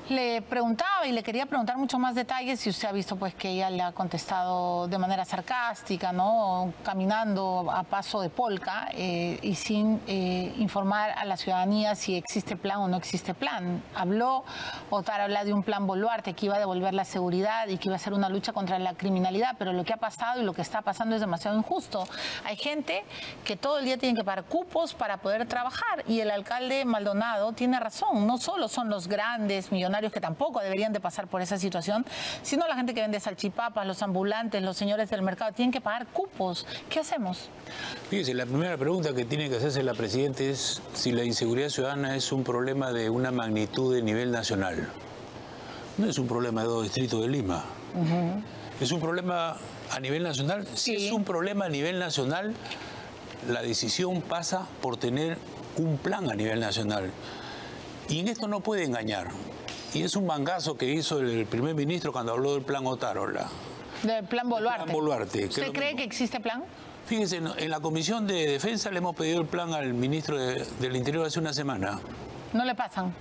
Le preguntaba y le quería preguntar mucho más detalles si usted ha visto pues que ella le ha contestado de manera sarcástica, ¿no? Caminando a paso de polka y sin informar a la ciudadanía si existe plan o no existe plan. habla de un plan Boluarte que iba a devolver la seguridad y que iba a ser una lucha contra la criminalidad, pero lo que ha pasado y lo que está pasando es demasiado injusto. Hay gente que todo el día tiene que pagar cupos para poder trabajar y el alcalde Maldonado tiene razón, no solo son los grandes millonarios que tampoco deberían de pasar por esa situación, sino la gente que vende salchipapas, los ambulantes, los señores del mercado, tienen que pagar cupos. ¿Qué hacemos? Fíjese, la primera pregunta que tiene que hacerse la Presidenta es si la inseguridad ciudadana es un problema de una magnitud de nivel nacional. No es un problema de 2 distritos de Lima. ¿Es un problema a nivel nacional? Si es un problema a nivel nacional, la decisión pasa por tener un plan a nivel nacional. Y en esto no puede engañar. Y es un mangazo que hizo el primer ministro cuando habló del plan Otárola. Del plan Boluarte. Plan Boluarte. ¿Usted cree que existe plan? Fíjese, en la Comisión de Defensa le hemos pedido el plan al ministro del Interior hace una semana. No le pasan.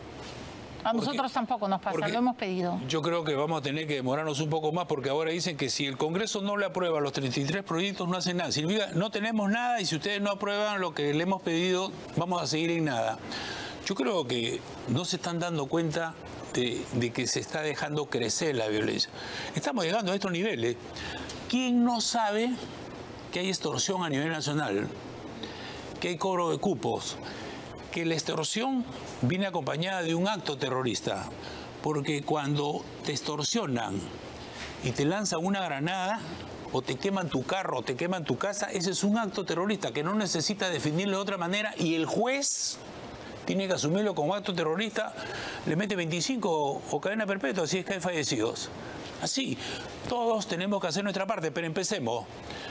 A nosotros tampoco nos pasa, lo hemos pedido. Yo creo que vamos a tener que demorarnos un poco más porque ahora dicen que si el Congreso no le aprueba los 33 proyectos no hacen nada. Significa, no tenemos nada y si ustedes no aprueban lo que le hemos pedido, vamos a seguir en nada. Yo creo que no se están dando cuenta de que se está dejando crecer la violencia. Estamos llegando a estos niveles. ¿Quién no sabe que hay extorsión a nivel nacional? Que hay cobro de cupos. Que la extorsión viene acompañada de un acto terrorista. Porque cuando te extorsionan y te lanzan una granada, o te queman tu carro, o te queman tu casa, ese es un acto terrorista que no necesita definirlo de otra manera y el juez tiene que asumirlo como acto terrorista, le mete 25 o cadena perpetua si es que hay fallecidos. Así, todos tenemos que hacer nuestra parte, pero empecemos.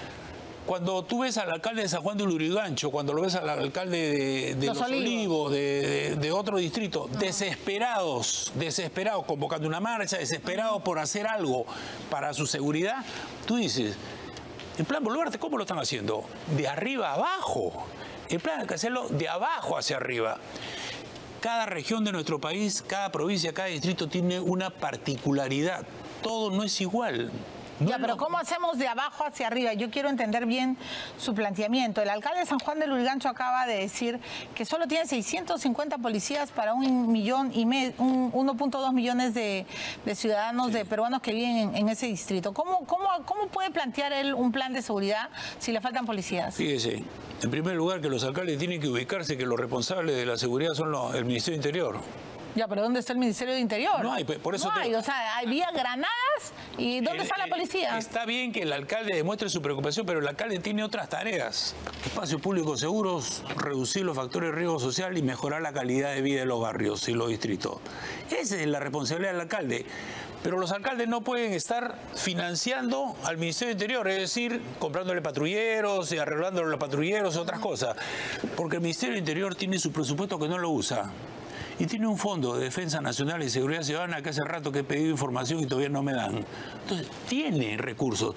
Cuando tú ves al alcalde de San Juan de Lurigancho, cuando lo ves al alcalde de Los Olivos, de otro distrito, desesperados, convocando una marcha, desesperados por hacer algo para su seguridad, tú dices, el plan Boluarte, ¿cómo lo están haciendo? De arriba a abajo. El plan hay que hacerlo de abajo hacia arriba. Cada región de nuestro país, cada provincia, cada distrito tiene una particularidad. Todo no es igual. Ya, pero ¿cómo hacemos de abajo hacia arriba? Yo quiero entender bien su planteamiento. El alcalde de San Juan de Lurigancho acaba de decir que solo tiene 650 policías para 1.2 millones de ciudadanos, de peruanos que viven en ese distrito. ¿Cómo puede plantear él un plan de seguridad si le faltan policías? Fíjese, en primer lugar que los alcaldes tienen que ubicarse que los responsables de la seguridad son el Ministerio de Interior. Ya, pero ¿dónde está el Ministerio de Interior? No hay, por eso no hay, o sea, había granadas y ¿dónde está la policía? Está bien que el alcalde demuestre su preocupación, pero el alcalde tiene otras tareas. Espacios públicos seguros, reducir los factores de riesgo social y mejorar la calidad de vida de los barrios y los distritos. Esa es la responsabilidad del alcalde. Pero los alcaldes no pueden estar financiando al Ministerio de Interior, es decir, comprándole patrulleros y arreglándole los patrulleros y otras cosas. Porque el Ministerio de Interior tiene su presupuesto que no lo usa. Y tiene un fondo de defensa nacional y seguridad ciudadana que hace rato que he pedido información y todavía no me dan. Entonces, tiene recursos.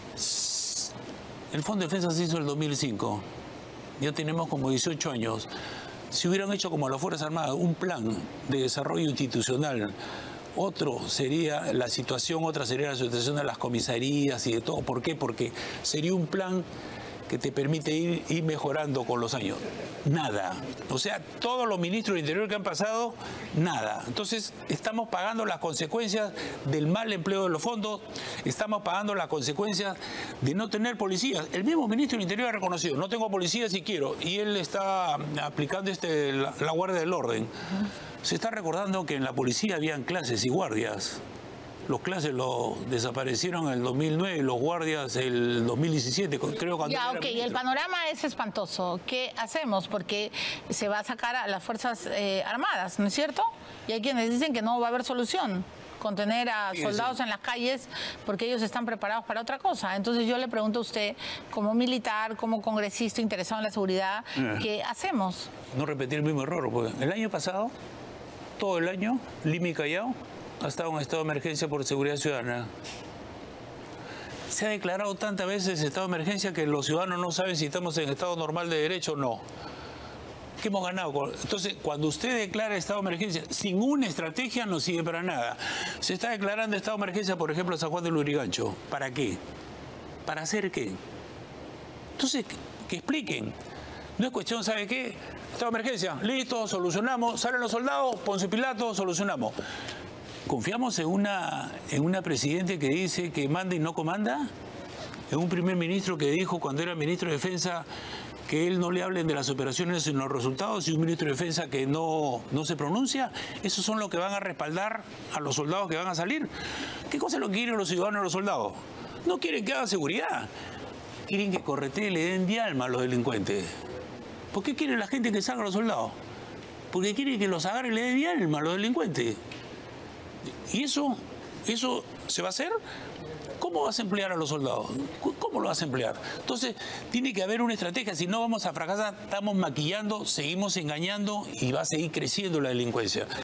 El fondo de defensa se hizo en el 2005. Ya tenemos como 18 años. Si hubieran hecho como las Fuerzas Armadas un plan de desarrollo institucional, otro sería la situación, otra sería la situación de las comisarías y de todo. ¿Por qué? Porque sería un plan que te permite ir mejorando con los años. Nada. O sea, todos los ministros del Interior que han pasado, nada. Entonces, estamos pagando las consecuencias del mal empleo de los fondos, estamos pagando las consecuencias de no tener policías. El mismo ministro del Interior ha reconocido, no tengo policías si quiero, y él está aplicando la guardia del orden. Se está recordando que en la policía habían clases y guardias. Los clases desaparecieron en el 2009 y los guardias el 2017, creo. Cuando ya, ok, el panorama es espantoso. ¿Qué hacemos? Porque se va a sacar a las Fuerzas Armadas, ¿no es cierto? Y hay quienes dicen que no va a haber solución con tener a soldados en las calles porque ellos están preparados para otra cosa. Entonces yo le pregunto a usted, como militar, como congresista interesado en la seguridad, ¿qué hacemos? No repetir el mismo error, porque el año pasado, todo el año, Lima y Callao ha estado en estado de emergencia por seguridad ciudadana. Se ha declarado tantas veces estado de emergencia que los ciudadanos no saben si estamos en estado normal de derecho o no. ¿Qué hemos ganado? Entonces, cuando usted declara estado de emergencia sin una estrategia, no sirve para nada. Se está declarando estado de emergencia, por ejemplo, en San Juan del Lurigancho. ¿Para qué? ¿Para hacer qué? Entonces, que expliquen. No es cuestión, ¿sabe qué? Estado de emergencia, listo, solucionamos. Salen los soldados, Poncio Pilato, solucionamos. ¿Confiamos en una presidente que dice que manda y no comanda? ¿En un primer ministro que dijo cuando era ministro de Defensa que él no le hablen de las operaciones sino los resultados, y un ministro de Defensa que no se pronuncia? ¿Esos son los que van a respaldar a los soldados que van a salir? ¿Qué cosa es lo que quieren los ciudadanos y los soldados? No quieren que haga seguridad. Quieren que correteen, le den de alma a los delincuentes. ¿Por qué quiere la gente que salga a los soldados? Porque quiere que los agarre y le dé de alma a los delincuentes. ¿Y eso se va a hacer? ¿Cómo vas a emplear a los soldados? ¿Cómo lo vas a emplear? Entonces, tiene que haber una estrategia. Si no, vamos a fracasar. Estamos maquillando, seguimos engañando y va a seguir creciendo la delincuencia.